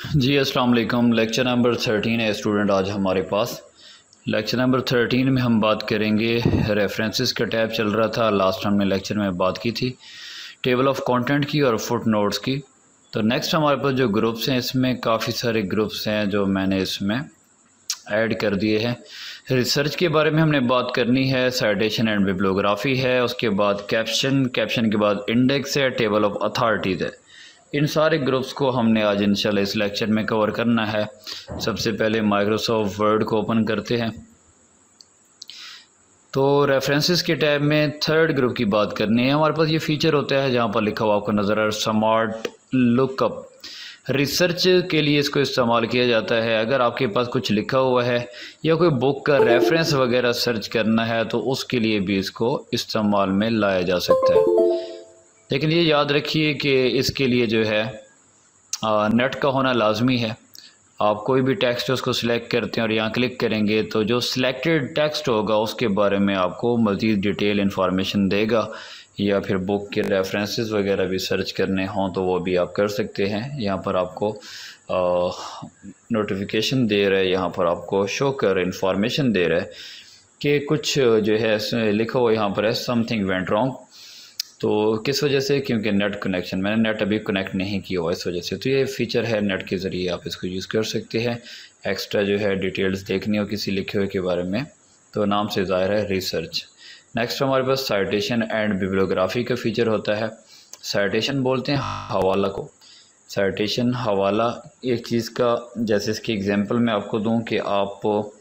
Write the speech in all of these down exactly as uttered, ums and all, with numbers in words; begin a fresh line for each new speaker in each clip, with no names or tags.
जी अस्सलाम वालेकुम। Lecture number thirteen है स्टूडेंट आज हमारे पास। लेक्चर नंबर थर्टीन में हम बात करेंगे रेफरेंसेस का टैब चल रहा था। लास्ट हमने लेक्चर में बात की थी टेबल ऑफ कंटेंट की और फुट नोट्स की। तो नेक्स्ट हमारे पास जो ग्रुप्स हैं इसमें काफ़ी सारे ग्रुप्स हैं जो मैंने इसमें ऐड कर दिए हैं। रिसर्च के बारे में हमने बात करनी है, साइटेशन एंड बिब्लियोग्राफी है, उसके बाद कैप्शन, कैप्शन के बाद इंडेक्स है, टेबल ऑफ अथॉरिटीज़ है। इन सारे ग्रुप्स को हमने आज इंशाल्लाह इस लेक्चर में कवर करना है। सबसे पहले माइक्रोसॉफ्ट वर्ड को ओपन करते हैं। तो रेफरेंसेस के टैब में थर्ड ग्रुप की बात करनी है। हमारे पास ये फीचर होता है जहाँ पर लिखा हुआ आपको नज़र आ रहा है स्मार्ट लुकअप। रिसर्च के लिए इसको इस्तेमाल किया जाता है। अगर आपके पास कुछ लिखा हुआ है या कोई बुक का रेफरेंस वगैरह सर्च करना है तो उसके लिए भी इसको इस्तेमाल में लाया जा सकता है। लेकिन ये याद रखिए कि इसके लिए जो है आ, नेट का होना लाजमी है। आप कोई भी टेक्स्ट उसको सिलेक्ट करते हैं और यहाँ क्लिक करेंगे तो जो सिलेक्टेड टेक्स्ट होगा उसके बारे में आपको मज़ीद डिटेल इंफॉर्मेशन देगा, या फिर बुक के रेफरेंसेस वगैरह भी सर्च करने हों तो वो भी आप कर सकते हैं। यहाँ पर आपको नोटिफिकेशन दे रहा है, यहाँ पर आपको शो कर इंफॉर्मेशन दे रहा है कि कुछ जो है लिखा हुआ यहाँ पर है समथिंग वेंट रॉन्ग। तो किस वजह से? क्योंकि नेट कनेक्शन, मैंने नेट अभी कनेक्ट नहीं किया हुआ इस वजह से। तो ये फीचर है, नेट के ज़रिए आप इसको यूज़ कर सकते हैं। एक्स्ट्रा जो है डिटेल्स देखनी हो किसी लिखे हुए के बारे में तो नाम से ज़ाहिर है रिसर्च। नेक्स्ट हमारे पास साइटेशन एंड बिब्लियोग्राफी का फीचर होता है। साइटेशन बोलते हैं हवाला को। साइटेशन हवाला एक चीज़ का, जैसे इसकी एग्जांपल मैं आपको दूं कि आप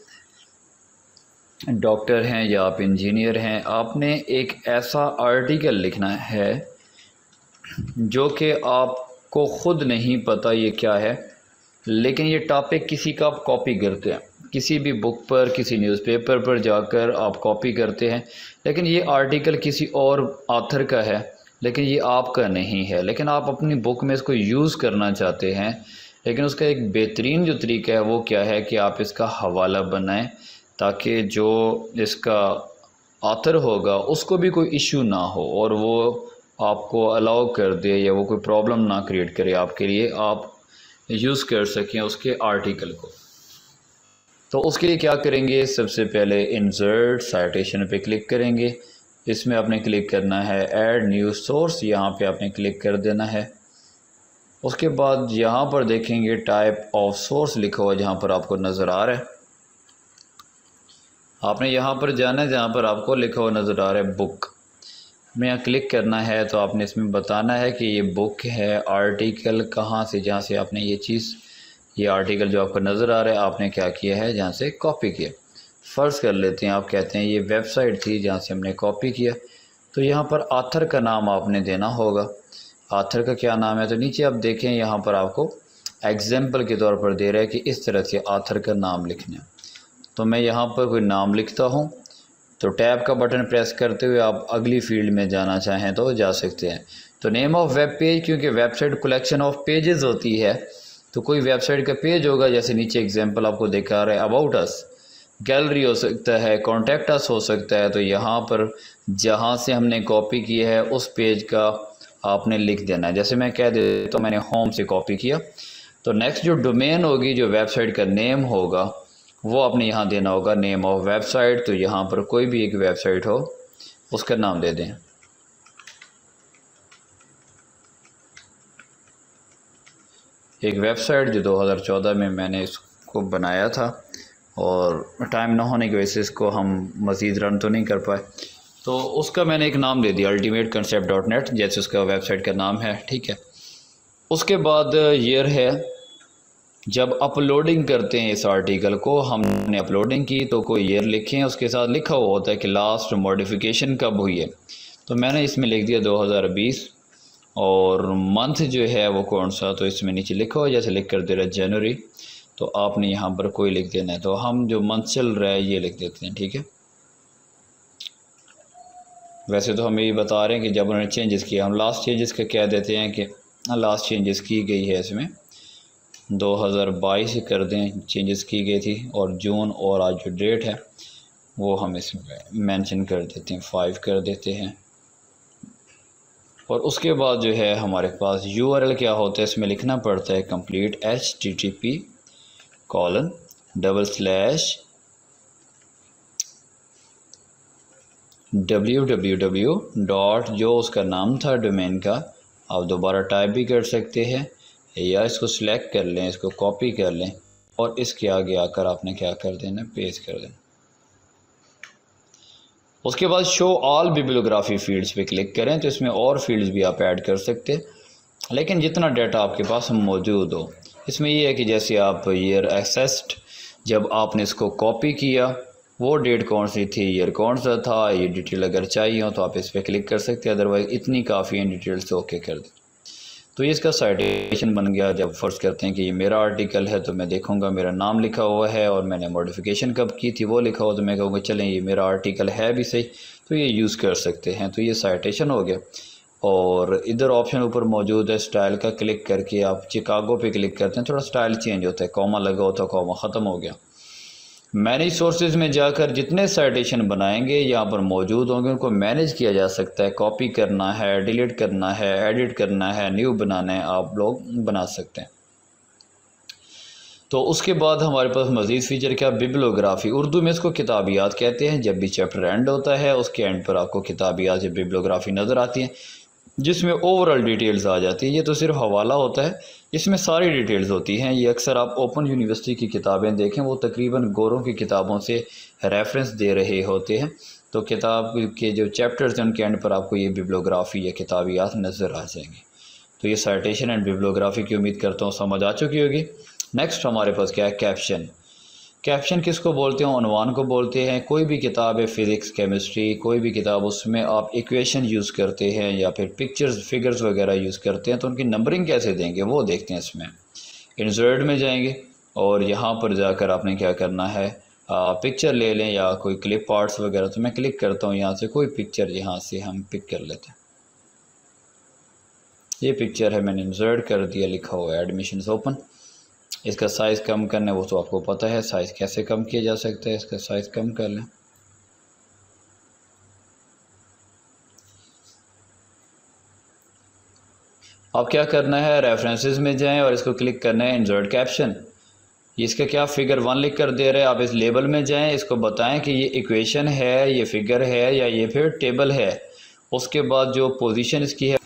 डॉक्टर हैं या आप इंजीनियर हैं, आपने एक ऐसा आर्टिकल लिखना है जो कि आपको ख़ुद नहीं पता ये क्या है, लेकिन ये टॉपिक किसी का आप कॉपी करते हैं, किसी भी बुक पर, किसी न्यूज़पेपर पर जाकर आप कॉपी करते हैं, लेकिन ये आर्टिकल किसी और ऑथर का है लेकिन ये आपका नहीं है, लेकिन आप अपनी बुक में इसको यूज़ करना चाहते हैं। लेकिन उसका एक बेहतरीन जो तरीका है वो क्या है कि आप इसका हवाला बनाएं ताकि जो इसका ऑथर होगा उसको भी कोई इशू ना हो और वो आपको अलाउ कर दे या वो कोई प्रॉब्लम ना क्रिएट करे आपके लिए, आप यूज़ कर सकें उसके आर्टिकल को। तो उसके लिए क्या करेंगे, सबसे पहले इंसर्ट साइटेशन पे क्लिक करेंगे। इसमें आपने क्लिक करना है ऐड न्यू सोर्स, यहाँ पे आपने क्लिक कर देना है। उसके बाद यहाँ पर देखेंगे टाइप ऑफ सोर्स लिखा हुआ जहाँ पर आपको नज़र आ रहा है, आपने यहाँ पर जाना है जहाँ पर आपको लिखा हुआ नज़र आ रहा है बुक में यहाँ क्लिक करना है। तो आपने इसमें बताना है कि ये बुक है, आर्टिकल कहाँ से, जहाँ से आपने ये चीज़, ये आर्टिकल जो आपको नज़र आ रहा है आपने क्या किया है, जहाँ से कॉपी किया। फ़र्ज़ कर लेते हैं आप कहते हैं ये वेबसाइट थी जहाँ से हमने कॉपी किया, तो यहाँ पर ऑथर का नाम आपने देना होगा। ऑथर का क्या नाम है, तो नीचे आप देखें यहाँ पर आपको एग्जाम्पल के तौर पर दे रहा है कि इस तरह से ऑथर का नाम लिखना है। तो मैं यहाँ पर कोई नाम लिखता हूँ, तो टैब का बटन प्रेस करते हुए आप अगली फील्ड में जाना चाहें तो जा सकते हैं। तो नेम ऑफ़ वेब पेज, क्योंकि वेबसाइट कलेक्शन ऑफ पेजेस होती है तो कोई वेबसाइट का पेज होगा, जैसे नीचे एग्जांपल आपको दिखा रहा है अबाउट अस, गैलरी हो सकता है, कॉन्टैक्ट अस हो सकता है। तो यहाँ पर जहाँ से हमने कॉपी किया है उस पेज का आपने लिख देना है। जैसे मैं कह देता तो मैंने होम से कॉपी किया, तो नेक्स्ट जो डोमेन होगी, जो वेबसाइट का नेम होगा वो आपने यहाँ देना होगा नेम ऑफ वेबसाइट। तो यहाँ पर कोई भी एक वेबसाइट हो उसका नाम दे दें। एक वेबसाइट जो दो हज़ार चौदह में मैंने इसको बनाया था और टाइम ना होने की वजह से इसको हम मज़ीद रन तो नहीं कर पाए, तो उसका मैंने एक नाम दे दिया अल्टीमेट कंसेप्ट डॉट नेट, जैसे उसका वेबसाइट का नाम है, ठीक है। उसके बाद ईयर है, जब अपलोडिंग करते हैं इस आर्टिकल को, हमने अपलोडिंग की तो कोई ईयर लिखें, उसके साथ लिखा हुआ होता है कि लास्ट मॉडिफिकेशन कब हुई है। तो मैंने इसमें लिख दिया दो हज़ार बीस, और मंथ जो है वो कौन सा, तो इसमें नीचे लिखा हुआ जैसे लिख कर दे रहा है जनवरी, तो आपने यहाँ पर कोई लिख देना है। तो हम जो मंथ चल रहा है ये लिख देते हैं, ठीक है। वैसे तो हमें ये बता रहे हैं कि जब उन्होंने चेंजेस किया, हम लास्ट चेंजेस का कह देते हैं कि लास्ट चेंजेस की गई है, इसमें दो हज़ार बाईस कर दें चेंजेस की गई थी, और जून और आज जो डेट है वो हम इसमें मेंशन कर देते हैं, फाइव कर देते हैं। और उसके बाद जो है हमारे पास यू आर एल क्या होता है, इसमें लिखना पड़ता है complete H T T P colon double slash W W W dot, जो उसका नाम था डोमेन का, आप दोबारा टाइप भी कर सकते हैं या इसको सिलेक्ट कर लें, इसको कॉपी कर लें और इसके आगे आकर आपने क्या कर देना, पेस्ट कर देना। उसके बाद शो ऑल बिब्लियोग्राफी फील्ड्स पे क्लिक करें तो इसमें और फील्ड्स भी आप ऐड कर सकते हैं, लेकिन जितना डाटा आपके पास मौजूद हो। इसमें यह है कि जैसे आप ईयर एक्सेस्ड, जब आपने इसको कॉपी किया वो डेट कौन सी थी, ईयर कौन सा था, ये डिटेल अगर चाहिए हो तो आप इस पर क्लिक कर सकते हैं, अदरवाइज़ इतनी काफ़ी है डिटेल से ओके कर दें। तो ये इसका साइटेशन बन गया। जब फ़र्ज़ करते हैं कि ये मेरा आर्टिकल है तो मैं देखूंगा मेरा नाम लिखा हुआ है और मैंने मॉडिफिकेशन कब की थी वो लिखा हुआ, तो मैं कहूँगा चलें ये मेरा आर्टिकल है भी सही, तो ये यूज़ कर सकते हैं। तो ये साइटेशन हो गया। और इधर ऑप्शन ऊपर मौजूद है स्टाइल का, क्लिक करके आप चिकागो पे क्लिक करते हैं, थोड़ा स्टाइल चेंज होता है, कॉमा लगा होता है, कॉमा ख़त्म हो गया। मैनेज सोर्सेज में जाकर जितने साइटेशन बनाएंगे यहाँ पर मौजूद होंगे, उनको मैनेज किया जा सकता है। कॉपी करना है, डिलीट करना है, एडिट करना है, न्यू बनाना है, आप लोग बना सकते हैं। तो उसके बाद हमारे पास मज़ीद फ़ीचर क्या, बिब्लियोग्राफी, उर्दू में इसको किताबियात कहते हैं। जब भी चैप्टर एंड होता है उसके एंड पर आपको किताबियात या बिब्लियोग्राफी नज़र आती है, जिसमें ओवरऑल डिटेल्स आ जाती है। ये तो सिर्फ हवाला होता है, इसमें सारी डिटेल्स होती हैं। ये अक्सर आप ओपन यूनिवर्सिटी की किताबें देखें, वो तकरीबन गोरों की किताबों से रेफरेंस दे रहे होते हैं। तो किताब के जो चैप्टर्स हैं उनके एंड पर आपको ये बिब्लियोग्राफी या किताबियात नज़र आ जाएंगे। तो ये साइटेशन एंड बिब्लियोग्राफी की उम्मीद करता हूँ समझ आ चुकी होगी। नेक्स्ट हमारे पास क्या है, कैप्शन। कैप्शन किसको बोलते हैं, उन्वान को बोलते हैं। कोई भी किताब है, फिज़िक्स, केमिस्ट्री, कोई भी किताब, उसमें आप इक्वेशन यूज़ करते हैं या फिर पिक्चर्स, फिगर्स वगैरह यूज़ करते हैं, तो उनकी नंबरिंग कैसे देंगे वो देखते हैं। इसमें इंसर्ट में जाएंगे और यहाँ पर जाकर आपने क्या करना है, आ, पिक्चर ले लें या कोई क्लिप आर्ट्स वगैरह। तो मैं क्लिक करता हूँ यहाँ से कोई पिक्चर, यहाँ से हम पिक कर लेते हैं। ये पिक्चर है, मैंने इंसर्ट कर दिया, लिखा हुआ है एडमिशन्स ओपन। इसका साइज़ कम करना है वो तो आपको पता है, साइज़ कैसे कम किया जा सकता है। इसका साइज़ कम कर लें। अब क्या करना है, रेफरेंसेस में जाएं और इसको क्लिक करना है इंसर्ट कैप्शन। इसका क्या फिगर वन लिख कर दे रहे हैं। आप इस लेबल में जाएं, इसको बताएं कि ये इक्वेशन है, ये फिगर है या ये फिर टेबल है। उसके बाद जो पोजीशन इसकी है,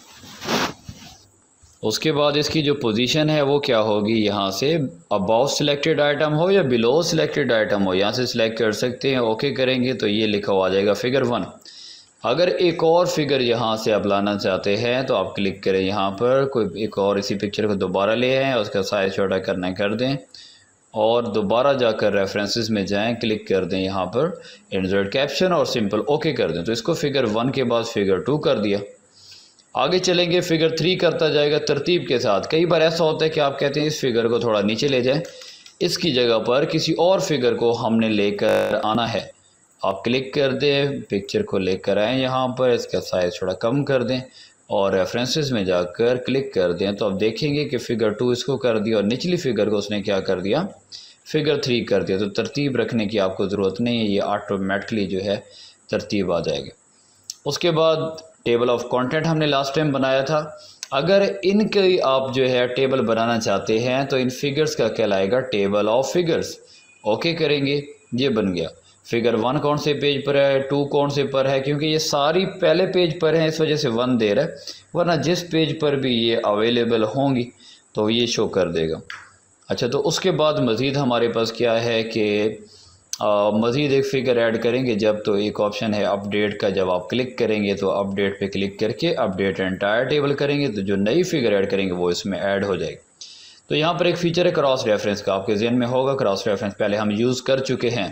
उसके बाद इसकी जो पोजीशन है वो क्या होगी, यहाँ से अबाउट सिलेक्टेड आइटम हो या बिलो सिलेक्टेड आइटम हो, यहाँ से सिलेक्ट कर सकते हैं। ओके करेंगे तो ये लिखा हुआ आ जाएगा फिगर वन। अगर एक और फिगर यहाँ से आप लाना चाहते हैं तो आप क्लिक करें यहाँ पर, कोई एक और इसी पिक्चर को दोबारा ले आएँ, उसका साइज़ छोटा करना कर दें और दोबारा जाकर रेफरेंसेस में जाएं, क्लिक कर दें यहाँ पर इंसर्ट कैप्शन और सिंपल ओके कर दें। तो इसको फिगर वन के बाद फिगर टू कर दिया। आगे चलेंगे, फिगर थ्री करता जाएगा तरतीब के साथ। कई बार ऐसा होता है कि आप कहते हैं इस फिगर को थोड़ा नीचे ले जाएं, इसकी जगह पर किसी और फिगर को हमने लेकर आना है। आप क्लिक कर दें, पिक्चर को लेकर आएँ यहाँ पर, इसका साइज़ थोड़ा कम कर दें और रेफरेंसेस में जाकर क्लिक कर दें। तो आप देखेंगे कि फ़िगर टू इसको कर दिया और निचली फ़िगर को उसने क्या कर दिया, फ़िगर थ्री कर दिया। तो तरतीब रखने की आपको ज़रूरत नहीं है, ये ऑटोमेटिकली जो है तरतीब आ जाएगी। उसके बाद टेबल ऑफ कंटेंट हमने लास्ट टाइम बनाया था। अगर इनके आप जो है टेबल बनाना चाहते हैं तो इन फिगर्स का कहलाएगा टेबल ऑफ फिगर्स। ओके करेंगे, ये बन गया। फिगर वन कौन से पेज पर है, टू कौन से पर है, क्योंकि ये सारी पहले पेज पर है इस वजह से वन दे रहा है, वरना जिस पेज पर भी ये अवेलेबल होंगी तो ये शो कर देगा। अच्छा, तो उसके बाद मज़ीद हमारे पास क्या है कि मज़ीद एक फ़िगर ऐड करेंगे जब, तो एक ऑप्शन है अपडेट का। जब आप क्लिक करेंगे तो अपडेट पे क्लिक करके अपडेट एंटायर टेबल करेंगे तो जो नई फ़िगर ऐड करेंगे वो इसमें ऐड हो जाएगी। तो यहाँ पर एक फ़ीचर है क्रॉस रेफरेंस का, आपके जहन में होगा। क्रॉस रेफरेंस पहले हम यूज़ कर चुके हैं,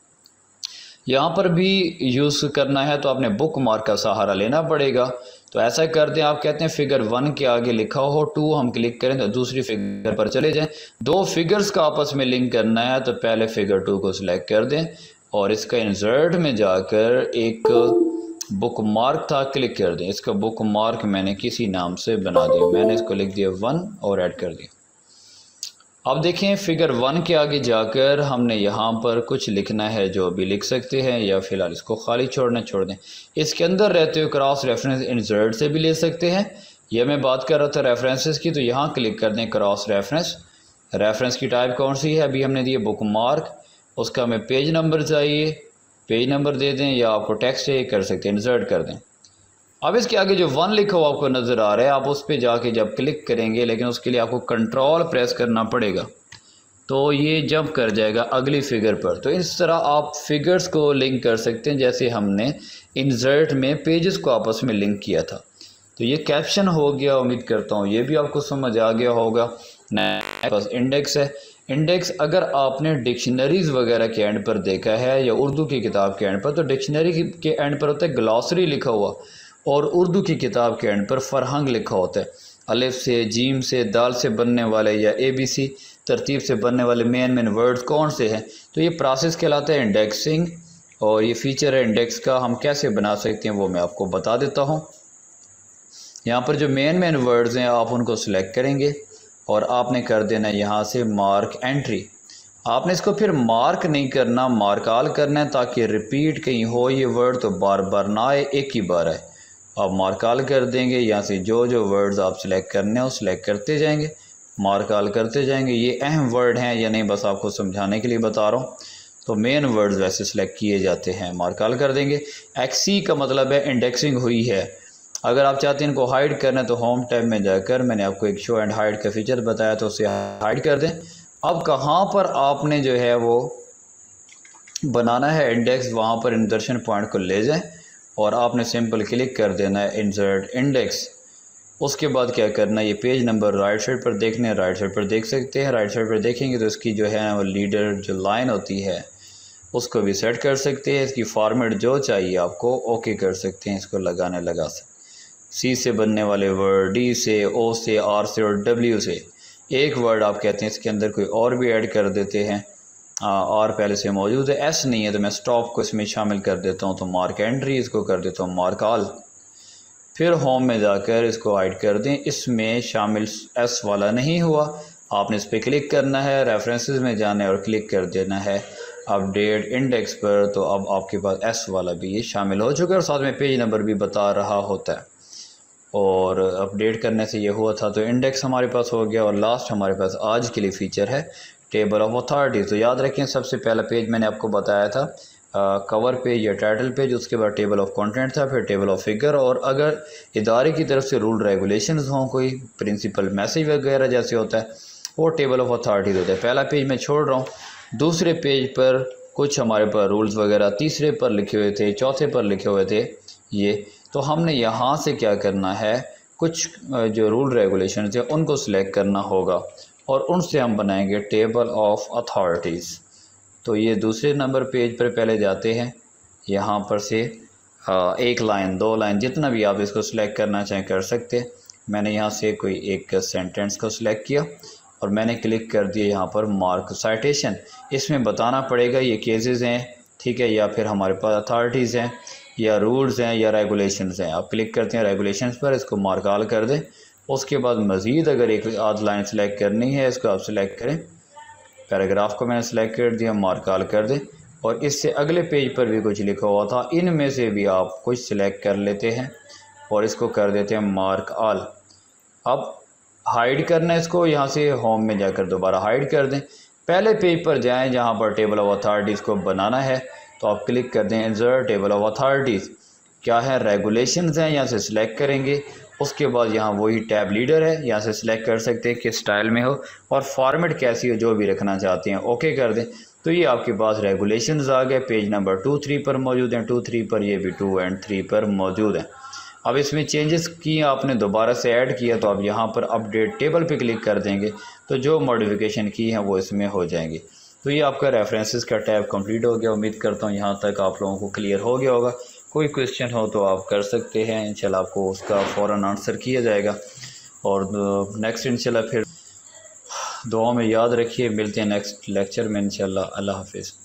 यहाँ पर भी यूज़ करना है तो आपने बुक मार्क का सहारा लेना पड़ेगा। तो ऐसा कर दें, आप कहते हैं फिगर वन के आगे लिखा हो टू, हम क्लिक करें तो दूसरी फिगर पर चले जाएं। दो फिगर्स का आपस में लिंक करना है तो पहले फिगर टू को सिलेक्ट कर दें और इसका इंसर्ट में जाकर एक बुक मार्क था, क्लिक कर दें। इसका बुक मार्क मैंने किसी नाम से बना दिया, मैंने इसको लिख दिया वन और ऐड कर दिया। अब देखें फिगर वन के आगे जाकर हमने यहाँ पर कुछ लिखना है, जो भी लिख सकते हैं या फ़िलहाल इसको खाली छोड़ना छोड़ दें। इसके अंदर रहते हुए क्रॉस रेफरेंस इंसर्ट से भी ले सकते हैं। यह मैं बात कर रहा था रेफरेंसेस की, तो यहाँ क्लिक कर दें क्रॉस रेफरेंस। रेफरेंस की टाइप कौन सी है, अभी हमने दी बुक मार्क, उसका हमें पेज नंबर चाहिए, पेज नंबर दे दें या आपको टेक्स्ट चाहिए कर सकते हैं, इंसर्ट कर दें। अब इसके आगे जो वन लिखा हुआ आपको नज़र आ रहा है, आप उस पर जाके जब क्लिक करेंगे, लेकिन उसके लिए आपको कंट्रोल प्रेस करना पड़ेगा, तो ये जंप कर जाएगा अगली फिगर पर। तो इस तरह आप फिगर्स को लिंक कर सकते हैं, जैसे हमने इंसर्ट में पेजेस को आपस में लिंक किया था। तो ये कैप्शन हो गया, उम्मीद करता हूँ ये भी आपको समझ आ गया होगा। बस इंडेक्स है। इंडेक्स अगर आपने डिक्शनरीज़ वगैरह के एंड पर देखा है या उर्दू की किताब के एंड पर, तो डिक्शनरी के एंड पर होता है ग्लॉसरी लिखा हुआ, और उर्दू की किताब के एंड पर फरहंग लिखा होता है। अलिफ से, जीम से, दाल से बनने वाले या ए बी सी तरतीब से बनने वाले मेन मेन वर्ड्स कौन से हैं, तो ये प्रोसेस कहलाता है इंडेक्सिंग, और ये फीचर है इंडेक्स का। हम कैसे बना सकते हैं वो मैं आपको बता देता हूँ। यहाँ पर जो मेन मेन वर्ड्स हैं आप उनको सिलेक्ट करेंगे और आपने कर देना है यहाँ से मार्क एंट्री। आपने इसको फिर मार्क नहीं करना, मार्क ऑल करना है, ताकि रिपीट कहीं हो ये वर्ड तो बार बार ना आए, एक ही बार आए। आप मार्क ऑल कर देंगे, यहाँ से जो जो वर्ड्स आप सिलेक्ट करने हैं वो सिलेक्ट करते जाएंगे, मार्क ऑल करते जाएंगे। ये अहम वर्ड हैं या नहीं, बस आपको समझाने के लिए बता रहा हूँ। तो मेन वर्ड्स वैसे सिलेक्ट किए जाते हैं, मार्क ऑल कर देंगे। एक्सी का मतलब है इंडेक्सिंग हुई है। अगर आप चाहते हैं इनको हाइड करना है तो होम टैब में जाकर मैंने आपको एक शो एंड हाइड का फीचर बताया, तो उसे हाइड कर दें। अब कहाँ पर आपने जो है वो बनाना है इंडेक्स, वहाँ पर इंसर्शन पॉइंट को ले जाएं और आपने सिंपल क्लिक कर देना है इंसर्ट इंडेक्स। उसके बाद क्या करना है, ये पेज नंबर राइट साइड पर देखने हैं, राइट साइड पर देख सकते हैं। राइट साइड पर देखेंगे तो इसकी जो है वो लीडर जो लाइन होती है उसको भी सेट कर सकते हैं। इसकी फॉर्मेट जो चाहिए आपको ओके कर सकते हैं, इसको लगाने लगा सकते। सी से बनने वाले वर्ड, डी से, ओ से, आर से और डब्ल्यू से एक वर्ड आप कहते हैं इसके अंदर कोई और भी ऐड कर देते हैं। आर पहले से मौजूद है, एस नहीं है तो मैं स्टॉप को इसमें शामिल कर देता हूँ, तो मार्क एंट्री इसको कर देता हूँ मार्क ऑल। फिर होम में जाकर इसको हाइड कर दें, इसमें शामिल एस वाला नहीं हुआ। आपने इस पर क्लिक करना है, रेफरेंसेस में जाना है और क्लिक कर देना है अपडेट इंडेक्स पर। तो अब आपके पास एस वाला भी ये शामिल हो चुका है और साथ में पेज नंबर भी बता रहा होता है। और अपडेट करने से ये हुआ था, तो इंडेक्स हमारे पास हो गया। और लास्ट हमारे पास आज के लिए फ़ीचर है टेबल ऑफ अथॉरिटी। तो याद रखें सबसे पहला पेज मैंने आपको बताया था आ, कवर पेज या टाइटल पेज, उसके बाद टेबल ऑफ कंटेंट था, फिर टेबल ऑफ फिगर। और अगर इदारे की तरफ से रूल रेगुलेशंस हों, कोई प्रिंसिपल मैसेज वगैरह जैसे होता है, वो टेबल ऑफ अथॉरिटी होता है। पहला पेज मैं छोड़ रहा हूँ, दूसरे पेज पर कुछ हमारे पास रूल्स वगैरह तीसरे पर लिखे हुए थे, चौथे पर लिखे हुए थे ये। तो हमने यहाँ से क्या करना है, कुछ जो रूल रेगुलेशन थे उनको सिलेक्ट करना होगा और उनसे हम बनाएंगे टेबल ऑफ अथॉरिटीज़। तो ये दूसरे नंबर पेज पर पहले जाते हैं, यहाँ पर से एक लाइन, दो लाइन, जितना भी आप इसको सिलेक्ट करना चाहें कर सकते हैं। मैंने यहाँ से कोई एक सेंटेंस को सिलेक्ट किया और मैंने क्लिक कर दिया यहाँ पर मार्क साइटेशन। इसमें बताना पड़ेगा ये केसेस हैं, ठीक है, या फिर हमारे पास अथॉरिटीज़ हैं या रूल्स हैं या रेगुलेशंस हैं। आप क्लिक करते हैं रेगुलेशंस पर, इसको मार्क ऑल कर दें। उसके बाद मज़ीद अगर एक आध लाइन सेलेक्ट करनी है, इसको आप सेलेक्ट करें। पैराग्राफ को मैंने सेलेक्ट कर दिया, मार्क ऑल कर दें। और इससे अगले पेज पर भी कुछ लिखा हुआ था, इनमें से भी आप कुछ सिलेक्ट कर लेते हैं और इसको कर देते हैं मार्क ऑल। अब हाइड करना है इसको, यहाँ से होम में जाकर दोबारा हाइड कर दें। पहले पेज पर जाएं जहाँ पर टेबल ऑफ अथॉरिटीज़ को बनाना है, तो आप क्लिक कर दें इंसर्ट टेबल ऑफ अथॉरिटीज़। क्या है, रेगुलेशंस हैं, यहाँ से सिलेक्ट करेंगे। उसके बाद यहाँ वही टैब लीडर है, यहाँ से सिलेक्ट कर सकते हैं किस स्टाइल में हो और फॉर्मेट कैसी हो, जो भी रखना चाहते हैं ओके कर दें। तो ये आपके पास रेगुलेशंस आ गए, पेज नंबर टू थ्री पर मौजूद हैं, टू थ्री पर, ये भी टू एंड थ्री पर मौजूद हैं। अब इसमें चेंजेस की आपने दोबारा से ऐड किया, तो आप यहाँ पर अपडेट टेबल पे क्लिक कर देंगे, तो जो मॉडिफिकेशन की है वो इसमें हो जाएंगी। तो ये आपका रेफरेंसेस का टैब कंप्लीट हो गया। उम्मीद करता हूँ यहाँ तक आप लोगों को क्लियर हो गया होगा। कोई क्वेश्चन हो तो आप कर सकते हैं, इंशाल्लाह आपको उसका फ़ौरन आंसर किया जाएगा। और नेक्स्ट इंशाल्लाह फिर दुआ में याद रखिए, मिलते हैं नेक्स्ट लेक्चर में इंशाल्लाह। अल्लाह हाफिज़।